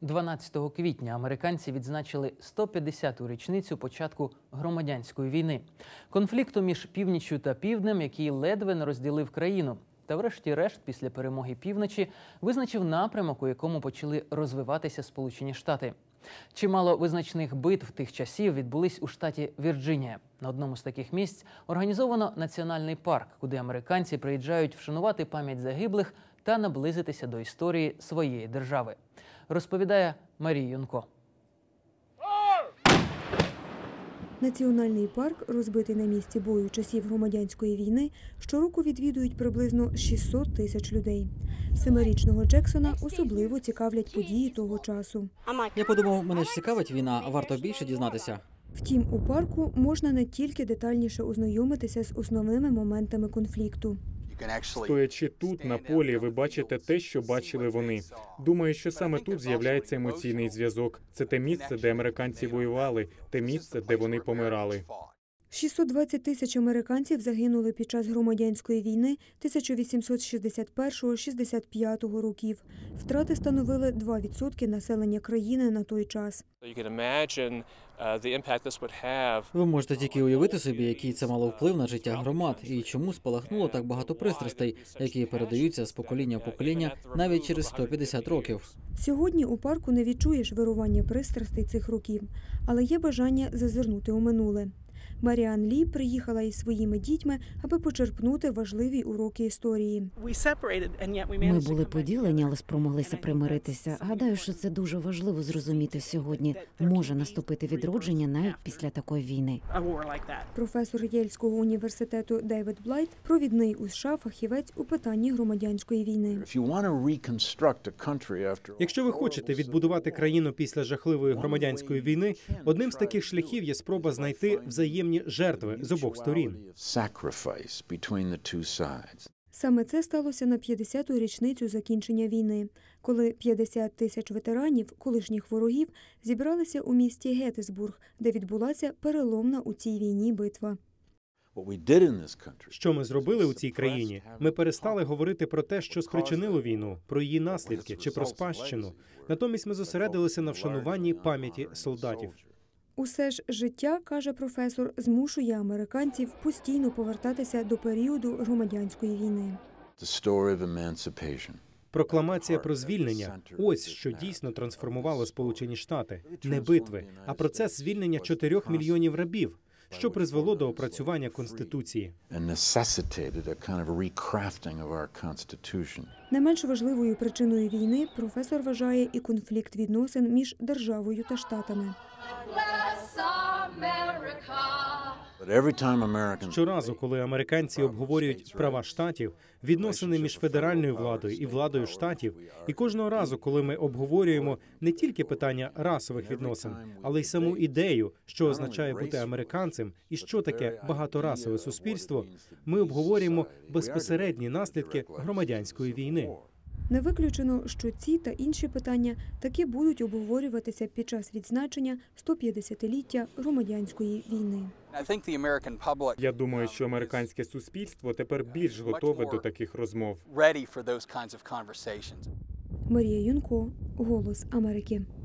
12 квітня американці відзначили 150-ту річницю початку громадянської війни. Конфлікту між північчю та півднем, який ледве не розділив країну. Та врешті-решт, після перемоги півночі, визначив напрямок, у якому почали розвиватися Сполучені Штати. Чимало визначних битв тих часів відбулись у штаті Вірджинія. На одному з таких місць організовано національний парк, куди американці приїжджають вшанувати пам'ять загиблих та наблизитися до історії своєї держави. Розповідає Марія Юнко. Національний парк, розбитий на місці бою часів громадянської війни, щороку відвідують приблизно 600 тисяч людей. 7-річного Джексона особливо цікавлять події того часу. Я подумав, мене ж цікавить війна, варто більше дізнатися. Втім, у парку можна не тільки детальніше ознайомитися з основними моментами конфлікту. Стоячи тут, на полі, ви бачите те, що бачили вони. Думаю, що саме тут з'являється емоційний зв'язок. Це те місце, де американці воювали, те місце, де вони помирали. 620 тисяч американців загинули під час громадянської війни 1861-65 років. Втрати становили 2% населення країни на той час. Ви можете тільки уявити собі, який це мало вплив на життя громад і чому спалахнуло так багато пристрастей, які передаються з покоління в покоління навіть через 150 років. Сьогодні у парку не відчуєш вирування пристрастей цих років, але є бажання зазирнути у минуле. Маріан Лі приїхала із своїми дітьми, аби почерпнути важливі уроки історії. Ми були поділені, але спромоглися примиритися. Гадаю, що це дуже важливо зрозуміти сьогодні. Може наступити відродження навіть після такої війни. Професор Єльського університету Дейвід Блайт – провідний у США фахівець у питанні громадянської війни. Якщо ви хочете відбудувати країну після жахливої громадянської війни, одним з таких шляхів є спроба знайти взаємні жертви з обох сторін. Саме це сталося на 50-ту річницю закінчення війни, коли 50 тисяч ветеранів, колишніх ворогів, зібралися у місті Геттисбург, де відбулася переломна у цій війні битва. Що ми зробили у цій країні? Ми перестали говорити про те, що спричинило війну, про її наслідки чи про спадщину. Натомість ми зосередилися на вшануванні пам'яті солдатів. Усе ж життя, каже професор, змушує американців постійно повертатися до періоду громадянської війни. Прокламація про звільнення – ось що дійсно трансформувало Сполучені Штати. Не битви, а процес звільнення 4 мільйонів рабів, що призвело до опрацювання Конституції. Не менш важливою причиною війни професор вважає і конфлікт відносин між державою та штатами. Щоразу, коли американці обговорюють права штатів, відносини між федеральною владою і владою штатів, і кожного разу, коли ми обговорюємо не тільки питання расових відносин, але й саму ідею, що означає бути американцем і що таке багаторасове суспільство, ми обговорюємо безпосередні наслідки громадянської війни. Не виключено, що ці та інші питання таки будуть обговорюватися під час відзначення 150-ліття громадянської війни. Я думаю, що американське суспільство тепер більш готове до таких розмов. Марія Юнко, «Голос Америки».